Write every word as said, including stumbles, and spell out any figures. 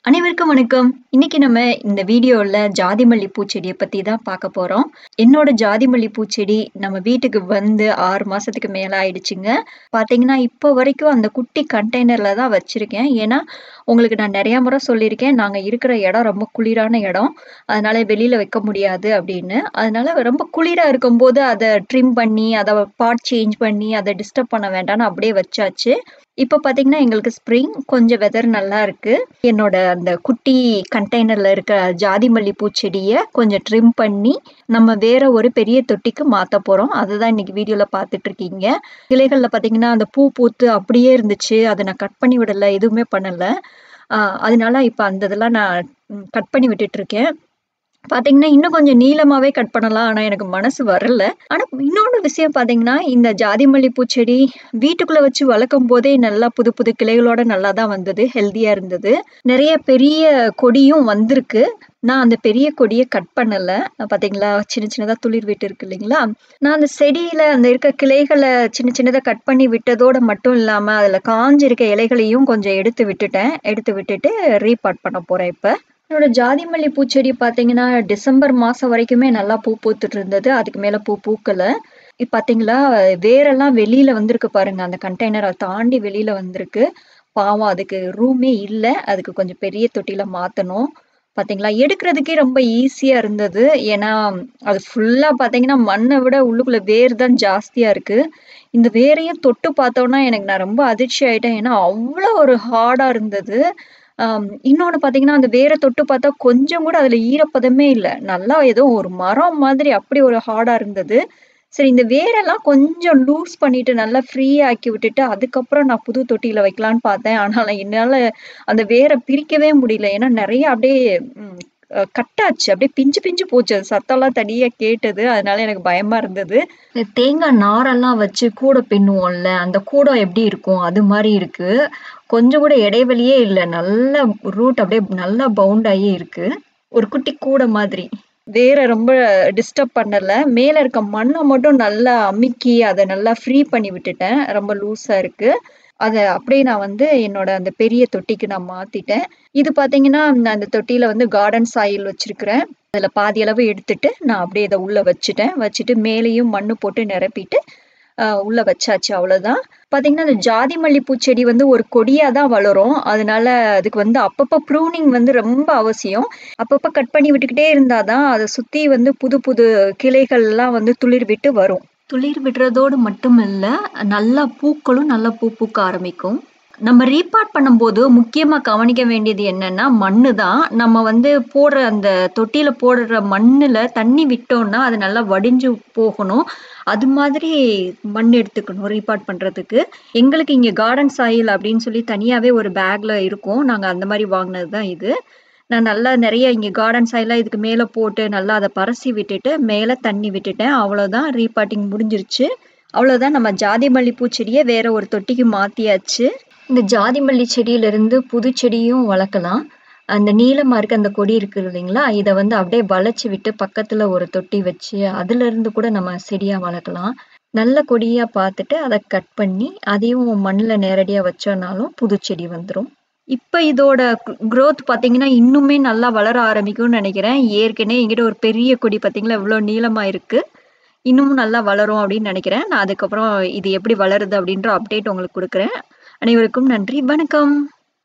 அனைவருக்கும் வணக்கம். இன்னைக்கு நம்ம இந்த வீடியோல ஜாதி மல்லி பூச்செடிய பத்தி தான் பார்க்க போறோம். என்னோட ஜாதி மல்லி பூச்செடி நம்ம வீட்டுக்கு வந்து ஆறு மாசத்துக்கு மேல ஆயிடுச்சுங்க. பார்த்தீங்கன்னா, இப்போ வரைக்கும் அந்த குட்டி கண்டெய்னர்ல தான் வச்சிருக்கேன். ஏன்னா, உங்களுக்கு நான் நெறைய முறை சொல்லியிருக்கேன். நாங்க இருக்கிற இடம் ரொம்ப குளிரான இடம். அதனால வெளியில வைக்க முடியாது அப்படின்னு. அதனால ரொம்ப குளிரா இருக்கும்போது அத ட்ரிம் பண்ணி, அத பாட் சேஞ்ச் பண்ணி, அத டிஸ்டர்ப் பண்ண வேண்டாம்னு அப்படியே வச்சாச்சு. இப்ப பார்த்தீங்கன்னா, எங்களுக்கு ஸ்ப்ரிங் கொஞ்சம் வெதர் நல்லா இருக்கு. என்னோட அந்த குட்டி கண்டெய்னர்ல இருக்க ஜாதி மல்லி பூச்செடிய கொஞ்சம் ட்ரிம் பண்ணி, நம்ம வேற ஒரு பெரிய தொட்டிக்கு மாத்தப் போறோம். அதுதான் இன்னைக்கு வீடியோல பார்த்துட்டு இருக்கீங்க. கிளைகள்ல பார்த்தீங்கன்னா, அந்த பூ பூத்து அப்படியே இருந்துச்சு. அத நான் கட் பண்ணி விடல. எதுவுமே பண்ணல. அ அதனால இப்ப அந்த இதெல்லாம் நான் ம் கட் பண்ணி விட்டுட்டு இருக்கேன். பாத்தீங்கன்னா, இன்னும் கொஞ்சம் நீளமாவே கட் பண்ணலாம். ஆனா, எனக்கு மனசு வரல. ஆனா, இன்னொன்னு விஷயம் பாத்தீங்கன்னா, இந்த ஜாதி மல்லி பூச்செடி வீட்டுக்குள்ள வச்சு வளர்க்கும்போதே நல்லா புது புது கிளைகளோட நல்லா தான் வந்தது. ஹெல்தியா இருந்தது. நெறைய பெரிய கொடியும் வந்திருக்கு. நான் அந்த பெரிய கொடிய கட் பண்ணல. பாத்தீங்களா, சின்ன சின்னதா துளிர் விட்டு இருக்கு இல்லைங்களா? நான் அந்த செடியில அந்த இருக்க கிளைகள சின்ன சின்னதா கட் பண்ணி விட்டதோட மட்டும் இல்லாம, அதுல காஞ்சிருக்க இலைகளையும் கொஞ்சம் எடுத்து விட்டுட்டேன். எடுத்து விட்டுட்டு ரீபாட் பண்ண போறேன் இப்ப. என்னோட ஜாதி மல்லி பூச்செடி பார்த்தீங்கன்னா, டிசம்பர் மாசம் வரைக்குமே நல்லா பூ பூத்துட்டு இருந்தது. அதுக்கு மேல பூ பூக்கல. இப்ப பார்த்தீங்களா, வேரெல்லாம் வெளியில வந்திருக்கு பாருங்க. அந்த கண்டெய்னர தாண்டி வெளியில வந்திருக்கு. பாவம் அதுக்கு ரூமே இல்ல. அதுக்கு கொஞ்சம் பெரிய தொட்டியில மாத்தணும். பார்த்தீங்களா, எடுக்கிறதுக்கே ரொம்ப ஈஸியா இருந்தது. ஏன்னா, அது ஃபுல்லா பார்த்தீங்கன்னா, மண்ண விட உள்ளுக்குள்ள வேர் தான் ஜாஸ்தியா இருக்கு. இந்த வேரையும் தொட்டு பார்த்தோம்னா, எனக்கு நான் ரொம்ப அதிர்ச்சி ஆயிட்டேன். ஏன்னா, அவ்ளோ ஒரு ஹார்டா இருந்தது. ஆம். இன்னொன்னு பார்த்தீங்கன்னா, அந்த வேர தொட்டு பார்த்தா கொஞ்சம் கூட அதுல ஈரப்பதமே இல்ல. நல்லா ஏதோ ஒரு மரம் மாதிரி அப்படி ஒரு ஹார்டா இருந்தது. சரி இந்த வேரெல்லாம் கொஞ்சம் லூஸ் பண்ணிட்டு நல்லா ஃப்ரீ ஆக்கி விட்டுட்டு, அதுக்கப்புறம் நான் புது தொட்டியில வைக்கலான்னு பார்த்தேன். ஆனா என்னால அந்த வேர பிரிக்கவே முடியல. ஏன்னா நெறைய அப்படியே ம் அ கட் ஆச்சு. அப்படியே பிஞ்சு பிஞ்சு போச்சு. அது சத்தம்லாம் தனியா கேட்டது. அதனால எனக்கு பயமா இருந்தது. இந்த தேங்காய் நாரெல்லாம் வச்சு கூடை பின்னுவோம்ல, அந்த கூடம் எப்படி இருக்கும்? அது மாரி இருக்கு. கொஞ்சம் கூட இடைவெளியே இல்ல. நல்லா ரூட் அப்படியே நல்லா பவுண்ட் ஆகி இருக்கு. ஒரு குட்டி கூடை மாதிரி. வேர ரொம்ப டிஸ்டர்ப் பண்ணல. மேல இருக்க மண்ண மட்டும் நல்லா அமுக்கி, அத நல்லா ஃப்ரீ பண்ணி விட்டுட்டேன். ரொம்ப லூஸா இருக்கு. அத அப்படியே நான் வந்து என்னோட அந்த பெரிய தொட்டிக்கு நான் மாத்திட்டேன். இது பார்த்தீங்கன்னா, நான் அந்த தொட்டியில வந்து கார்டன் சாயில் வச்சிருக்கிறேன். அதுல பாதி அளவு எடுத்துட்டு, நான் அப்படியே இத உள்ள வச்சுட்டேன். வச்சுட்டு மேலேயும் மண்ணு போட்டு நிரப்பிட்டு, அ உள்ள வச்சாச்சு அவ்வளோதான். பார்த்தீங்கன்னா, அந்த ஜாதி மல்லி பூச்செடி வந்து ஒரு கொடியா தான் வளரும். அதனால அதுக்கு வந்து அப்பப்ப ப்ரூனிங் வந்து ரொம்ப அவசியம். அப்பப்ப கட் பண்ணி விட்டுக்கிட்டே இருந்தா தான், அத சுத்தி வந்து புது புது கிளைகள்லாம் வந்து துளிர் விட்டு வரும். துளிர் விடுறதோடு மட்டும் இல்ல, நல்லா பூக்களும் நல்லா பூ பூக்க ஆரம்பிக்கும். நம்ம ரீபாட் பண்ணும்போது முக்கியமா கவனிக்க வேண்டியது என்னன்னா, மண்ணு தான். நம்ம வந்து போடுற அந்த தொட்டியில போடுற மண்ணுல தண்ணி விட்டோம்னா, அது நல்லா வடிஞ்சு போகணும். அது மாதிரி மண் எடுத்துக்கணும் ரீபாட் பண்றதுக்கு. எங்களுக்கு இங்க கார்டன் சாயில் அப்படின்னு சொல்லி தனியாவே ஒரு பேக்ல இருக்கும். நாங்க அந்த மாரி வாங்குனது தான் இது. நான் நல்லா நெறைய இங்க கார்டன் சாயில்லாம் இதுக்கு மேல போட்டு நல்லா அத பரசி விட்டுட்டு, மேல தண்ணி விட்டுட்டேன். அவ்வளோதான் ரீபாட்டிங் முடிஞ்சிருச்சு. அவ்வளோதான் நம்ம ஜாதி மல்லி பூச்செடிய வேற ஒரு தொட்டிக்கு மாத்தியாச்சு. இந்த ஜாதி மல்லி செடியிலிருந்து புது செடியும் வளர்க்கலாம். அந்த நீளமா இருக்க அந்த கொடி இருக்கு இல்லைங்களா? இத வந்து அப்படியே வளைச்சு விட்டு பக்கத்துல ஒரு தொட்டி வச்சு, அதுலருந்து கூட நம்ம செடியா வளர்க்கலாம். நல்ல கொடியா பார்த்துட்டு அத கட் பண்ணி, அதையும் மண்ணுல நேரடியா வச்சோம்னாலும் புது செடி வந்துரும். இப்ப இதோட க் குரோத் பார்த்தீங்கன்னா, இன்னுமே நல்லா வளர ஆரம்பிக்கும்னு நெனைக்கிறேன். ஏற்கனவே என்கிட்ட ஒரு பெரிய கொடி பார்த்தீங்களா, எவ்ளோ நீளமா இருக்கு. இன்னமும் நல்லா வளரும் அப்படின்னு நெனைக்கிறேன். நான் அதுக்கப்புறம் இது எப்படி வளருது அப்படின்ற அப்டேட் உங்களுக்கு குடுக்குறேன். அனைவருக்கும் நன்றி. வணக்கம்.